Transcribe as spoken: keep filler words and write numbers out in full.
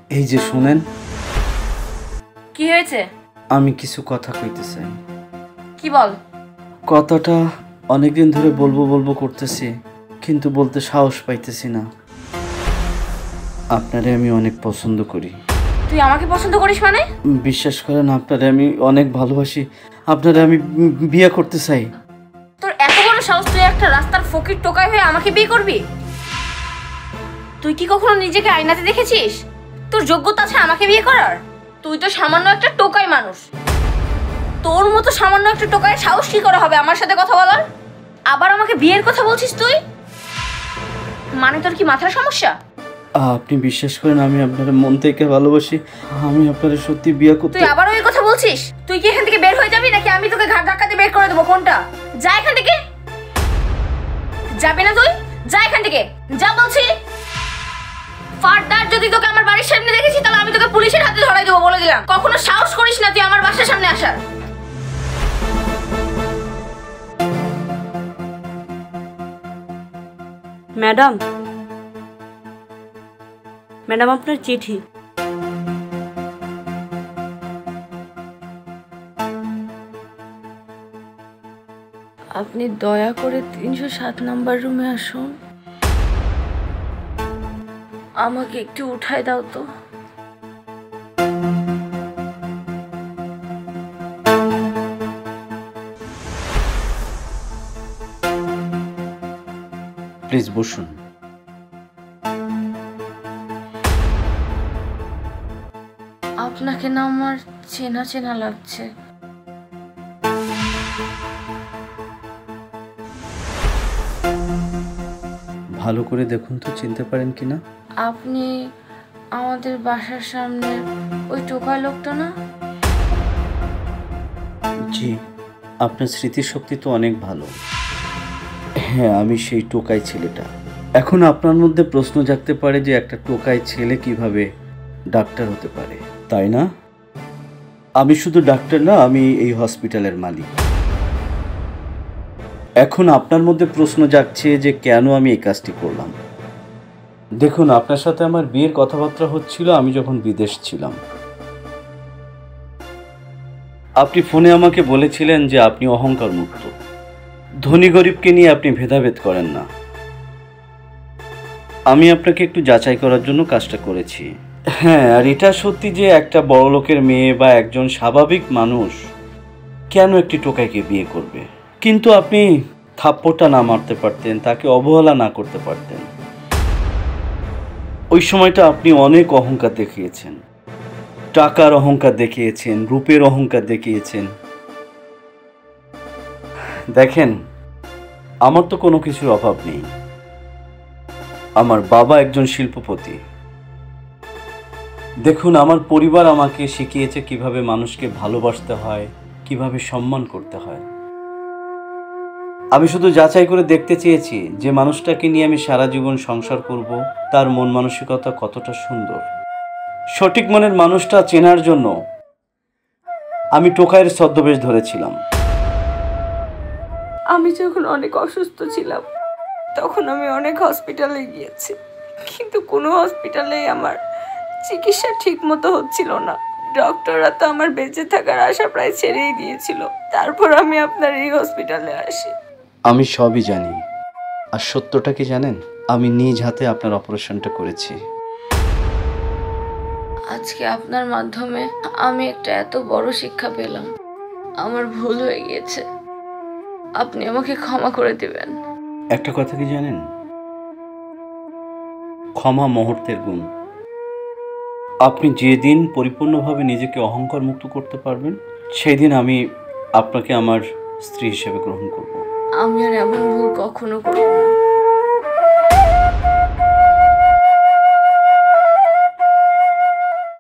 এই যে শুনেন। কি হয়েছে? আমি কিছু কথা কইতে চাই। কি বল? কথাটা অনেকদিন ধরে বলবো বলবো করতেছি, কিন্তু বলতে সাহস পাইতেছি না। আপনারে আমি অনেক পছন্দ করি। তুই আমাকে পছন্দ করিস মানে? বিশ্বাস করেন, আপনারে আমি অনেক ভালোবাসি। আপনারে আমি বিয়ে করতে চাই। তোর এত বড় সাহস, তুই একটা রাস্তার ফকির টোকাই হয়ে আমাকে বিয়ে করবি? তুই কি কখনো নিজেকে আয়নাতে দেখেছিস? তোর যোগ্যতা আছে আমাকে বিয়ে করার? তুই তো সামান্য একটা টোকাই মানুষ। তোর মতো সামান্য একটা টোকাইয়ের সাহস কি করে হবে আমার সাথে কথা বলার? আবার আমাকে বিয়ের কথা বলছিস তুই? মানে তোর কি মাথার সমস্যা? আপনি বিশ্বাস করেন, আমি আপনার মন থেকে ভালোবাসি। আমি আপনার সত্যি বিয়ে করতে। তুই আবার ওই কথা বলছিস? তুই কি এখান থেকে বের হয়ে যাবি নাকি আমি তোকে ঘাট ধাক্কা দিয়ে বের করে দেবো? কোনটা? যা এখান থেকে। যাবি না তুই? যা এখান থেকে, যা বলছি। ফারদার যদি তোকে আমার বাড়ির সামনে দেখেছি তাহলে আমি তোকে পুলিশের হাতে ধরাই দেবো, বলে দিলাম। কখনো সাহস করিস না তুই আমার বাসার সামনে আসার। ম্যাডাম, ম্যাডাম আপনার চিঠি। আপনি দয়া করে তিনশো সাত নাম্বার রুমে আসুন। আমাকে একটু উঠায় দাও তো। প্লিজ বসুন। আপনাকে না আমার চেনা চেনা লাগছে। ভালো করে দেখুন তো, চিনতে পারেন কিনা। আপনি আমাদের বাসার সামনে ওই টোকাই লোকটা না? জি, আপনার স্মৃতিশক্তি তো অনেক ভালো। হ্যাঁ, আমি সেই টোকাই ছেলেটা। এখন আপনার মধ্যে প্রশ্ন জাগতে পারে যে একটা টোকাই ছেলে কিভাবে ডাক্তার হতে পারে, তাই না? আমি শুধু ডাক্তার না, আমি এই হসপিটালের মালিক। এখন আপনার মধ্যে প্রশ্ন জাগছে যে কেন আমি এই কাজটি করলাম। দেখুন, আপনার সাথে আমার বিয়ের কথাবার্তা হচ্ছিল আমি যখন বিদেশ ছিলাম। আপনি ফোনে আমাকে বলেছিলেন যে আপনি অহংকার মুক্ত, ধনী গরিবকে নিয়ে আপনি ভেদাভেদ করেন না। আমি আপনাকে একটু যাচাই করার জন্য কাজটা করেছি। হ্যাঁ, আর এটা সত্যি যে একটা বড়লোকের মেয়ে বা একজন স্বাভাবিক মানুষ কেন একটি টোকাইকে বিয়ে করবে। কিন্তু আপনি থাপ্পড়টা না মারতে পারতেন, তাকে অবহেলা না করতে পারতেন। ওই সময়টা আপনি অনেক অহংকার দেখিয়েছেন, টাকার অহংকার দেখিয়েছেন, রূপের অহংকার দেখিয়েছেন। দেখেন, আমার তো কোনো কিছুর অভাব নেই। আমার বাবা একজন শিল্পপতি। দেখুন, আমার পরিবার আমাকে শিখিয়েছে কিভাবে মানুষকে ভালোবাসতে হয়, কিভাবে সম্মান করতে হয়। আমি শুধু যাচাই করে দেখতে চেয়েছি যে মানুষটাকে নিয়ে আমি সারা জীবন সংসার করব, তার মন মানসিকতা কতটা সুন্দর। সঠিক মনের মানুষটা চেনার জন্য আমি টোকাইয়ের ছদ্মবেশ ধরেছিলাম। আমি যখন অনেক অসুস্থ ছিলাম তখন আমি অনেক হসপিটালে গিয়েছি, কিন্তু কোনো হসপিটালেই আমার চিকিৎসা ঠিক মতো হচ্ছিল না। ডক্টররা তো আমার বেঁচে থাকার আশা প্রায় ছেড়েই দিয়েছিল। তারপর আমি আপনার এই হসপিটালে আসি। আমি সবই জানি, আর সত্যটা কি জানেন? আমি নিজ হাতে আপনার অপারেশনটা করেছি। আজকে আপনার মাধ্যমে আমি একটা এত বড় শিক্ষা পেলাম। আমার ভুল হয়ে গিয়েছে, আপনি আমাকে ক্ষমা করে দিবেন। একটা কথা কি জানেন? ক্ষমা মুহূর্তের গুণ। আপনি যেদিন পরিপূর্ণভাবে নিজেকে অহংকার মুক্ত করতে পারবেন, সেই দিন আমি আপনাকে আমার স্ত্রী হিসেবে গ্রহণ করব। আমি আর এমন ভুল কখনো করব না।